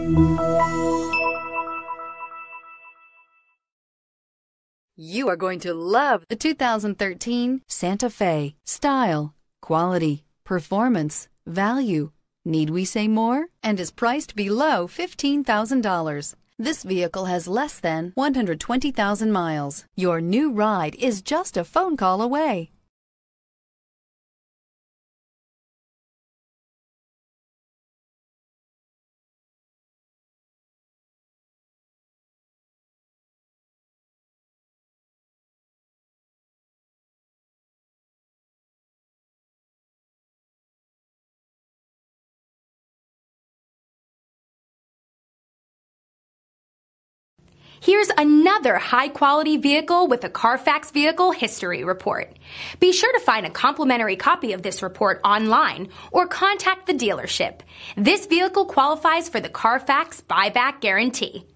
You are going to love the 2013 Santa Fe. Style, quality, performance, value. Need we say more? And is priced below $15,000. This vehicle has less than 120,000 miles. Your new ride is just a phone call away. Here's another high-quality vehicle with a Carfax Vehicle History Report. Be sure to find a complimentary copy of this report online or contact the dealership. This vehicle qualifies for the Carfax Buyback Guarantee.